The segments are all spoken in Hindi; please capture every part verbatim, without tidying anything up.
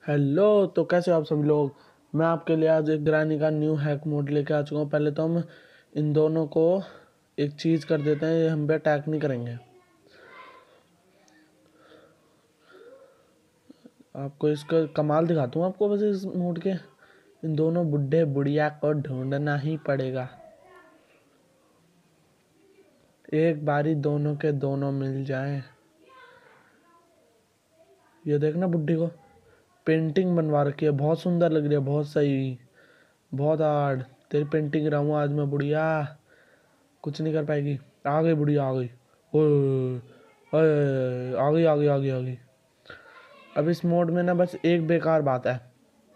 हेलो। तो कैसे हो आप सभी लोग। मैं आपके लिए आज एक ग्रैनी का न्यू हैक मोड लेके आ चुका हूँ। पहले तो हम इन दोनों को एक चीज़ कर देते हैं, ये हम पे अटैक नहीं करेंगे। आपको इसका कमाल दिखाता हूँ आपको, वैसे इस मोड के इन दोनों बुढ़े बुढ़िया को ढूंढना ही पड़ेगा। एक बारी दोनों के दोनों मिल जाएं। ये देखना, बुढ़ी को पेंटिंग बनवा रखी है, बहुत सुंदर लग रही है, बहुत सही, बहुत हार्ड। तेरी पेंटिंग रहूँ आज मैं, बुढ़िया कुछ नहीं कर पाएगी। आ गई बुढ़िया, आ गई। ओए ओए, आ गई आ गई आ गई आ गई। अब इस मोड में ना बस एक बेकार बात है,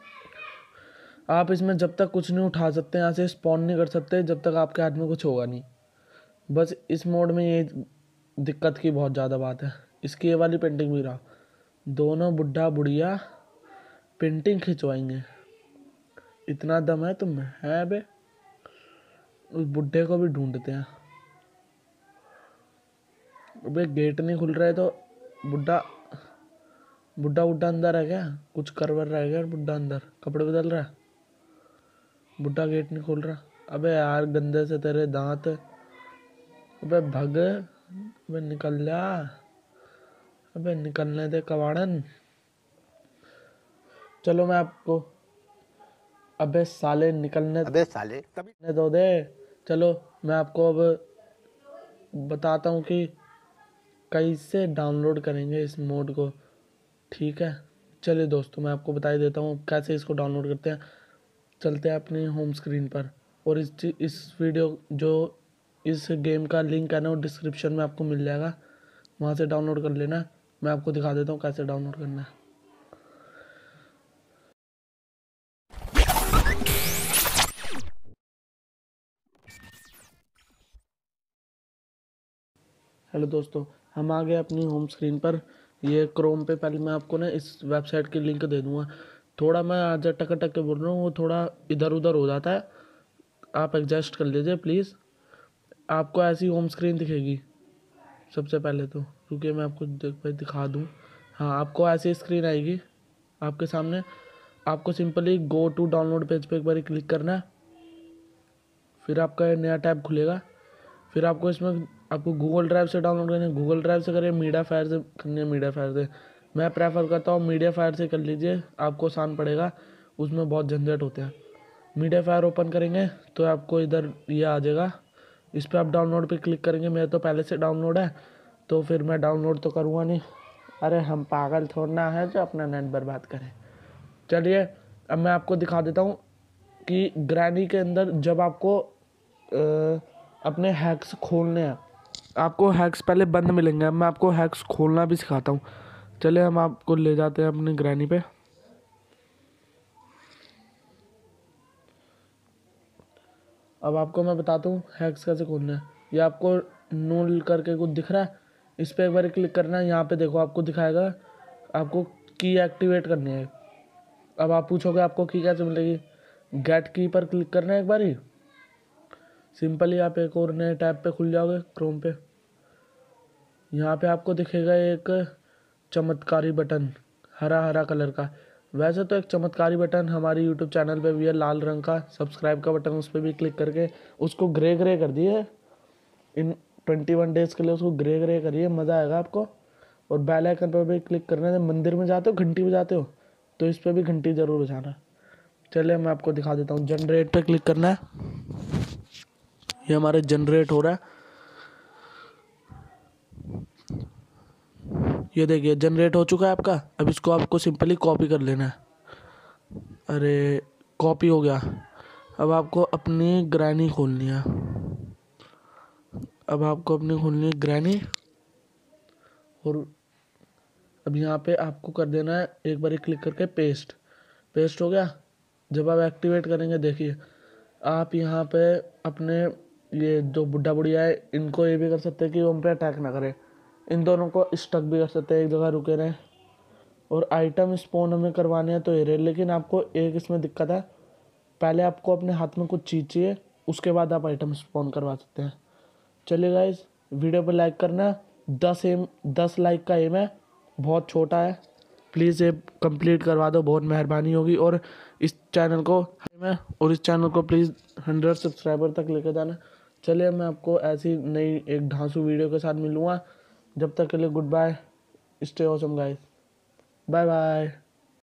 आप इसमें जब तक कुछ नहीं उठा सकते, यहाँ से स्पॉन नहीं कर सकते जब तक आपके हाथ में कुछ होगा नहीं। बस इस मोड में ये दिक्कत की बहुत ज़्यादा बात है। इसकी ये वाली पेंटिंग भी रहा, दोनों बुढ़ा बुढ़िया पेंटिंग खिंचवाएंगे। इतना दम है तुम में है बे। उस बुढ़े को भी ढूंढते हैं। अबे गेट नहीं खुल रहा है तो बुढ़ा बुढ़ा बुढ़ा अंदर है क्या? कुछ करवर रह गया बुढ़ा अंदर, कपड़े बदल रहा है। बुढ़ा गेट नहीं खोल रहा। अबे यार गंदे से तेरे दांत। अबे भग, अबे निकल जा, अबे निकलने दे कबाड़न। चलो मैं आपको, अबे साले निकलने अबे साले तभी दो दे। चलो मैं आपको अब बताता हूँ कि कैसे डाउनलोड करेंगे इस मोड को। ठीक है, चलिए दोस्तों मैं आपको बता ही देता हूँ कैसे इसको डाउनलोड करते हैं। चलते हैं अपनी होम स्क्रीन पर, और इस इस वीडियो जो इस गेम का लिंक है ना वो डिस्क्रिप्शन में आपको मिल जाएगा, वहाँ से डाउनलोड कर लेना। मैं आपको दिखा देता हूँ कैसे डाउनलोड करना है। हेलो दोस्तों, हम आ गए अपनी होम स्क्रीन पर। ये क्रोम पे पहले मैं आपको ना इस वेबसाइट की लिंक दे दूँगा। थोड़ा मैं आज टक टक के बोल रहा हूँ, वो थोड़ा इधर उधर हो जाता है, आप एडजस्ट कर लीजिए प्लीज़। आपको ऐसी होम स्क्रीन दिखेगी सबसे पहले तो, क्योंकि मैं आपको देख दिखा दूँ। हाँ, आपको ऐसी स्क्रीन आएगी आपके सामने। आपको simply go to download page पे एक बार क्लिक करना है, फिर आपका नया टैब खुलेगा। फिर आपको इसमें आपको गूगल ड्राइव से डाउनलोड करना है, गूगल ड्राइव से करिए, मीडिया फायर से करनी है, मीडिया फायर से। मैं प्रेफर करता हूँ मीडिया फायर से कर लीजिए, आपको आसान पड़ेगा, उसमें बहुत झंझट होते हैं। मीडिया फायर ओपन करेंगे तो आपको इधर ये आ जाएगा, इस पर आप डाउनलोड पे क्लिक करेंगे। मेरे तो पहले से डाउनलोड है तो फिर मैं डाउनलोड तो करूँगा नहीं। अरे हम पागल थोड़ना है जो अपना नेट बर्बाद करें। चलिए अब मैं आपको दिखा देता हूँ कि ग्रैनी के अंदर जब आपको आ, अपने हैक्स खोलने हैं, आपको हैक्स पहले बंद मिलेंगे। अब मैं आपको हैक्स खोलना भी सिखाता हूँ। चलिए हम आपको ले जाते हैं अपनी ग्रैनी पे। अब आपको मैं बताता हूँ हैक्स कैसे खोलना है। ये आपको नूल करके कुछ दिख रहा है, इस पर एक बार क्लिक करना है। यहाँ पे देखो आपको दिखाएगा, आपको की एक्टिवेट करनी है। अब आप पूछोगे आपको की कैसे मिलेगी, गेट की पर क्लिक करना है एक बार ही। सिंपली आप एक और नए टैब पे खुल जाओगे क्रोम पे। यहाँ पे आपको दिखेगा एक चमत्कारी बटन, हरा हरा कलर का। वैसे तो एक चमत्कारी बटन हमारी यूट्यूब चैनल पे भी है, लाल रंग का सब्सक्राइब का बटन, उस पर भी क्लिक करके उसको ग्रे ग्रे कर दिए। इन ट्वेंटी वन डेज़ के लिए उसको ग्रे ग्रे करिए, मज़ा आएगा आपको। और बेल आइकन पर भी क्लिक करना है। मंदिर में जाते हो घंटी बजाते हो तो इस पर भी घंटी ज़रूर बजाना। चलिए मैं आपको दिखा देता हूँ। जनरेट पे क्लिक करना है, ये हमारे जनरेट हो रहा है। ये देखिए जनरेट हो चुका है आपका। अब इसको आपको सिंपली कॉपी कर लेना है। अरे कॉपी हो गया। अब आपको अपनी ग्रैनी खोलनी है। अब आपको अपनी खोलनी है ग्रैनी, और अब यहाँ पे आपको कर देना है एक बार क्लिक करके पेस्ट। पेस्ट हो गया। जब आप एक्टिवेट करेंगे देखिए, आप यहाँ पे अपने ये जो बुढ़ा बुढ़िया है इनको ये भी कर सकते हैं कि वो उन पर अटैक ना करें। इन दोनों को स्टक भी कर सकते हैं, एक जगह रुके रहें। और आइटम स्पॉन हमें करवाने हैं तो ये रहे, लेकिन आपको एक इसमें दिक्कत है, पहले आपको अपने हाथ में कुछ चीज़ चाहिए, उसके बाद आप आइटम स्पॉन करवा सकते हैं। चलिए गाइस, वीडियो पर लाइक करना। दस एम दस लाइक का एम है, बहुत छोटा है, प्लीज़ ये कंप्लीट करवा दो, बहुत मेहरबानी होगी। और इस चैनल को मैं और इस चैनल को प्लीज़ हंड्रेड सब्सक्राइबर तक लेकर जाना। चलिए मैं आपको ऐसी नई एक धांसू वीडियो के साथ मिलूँगा। जब तक के लिए good bye, stay awesome guys, bye bye.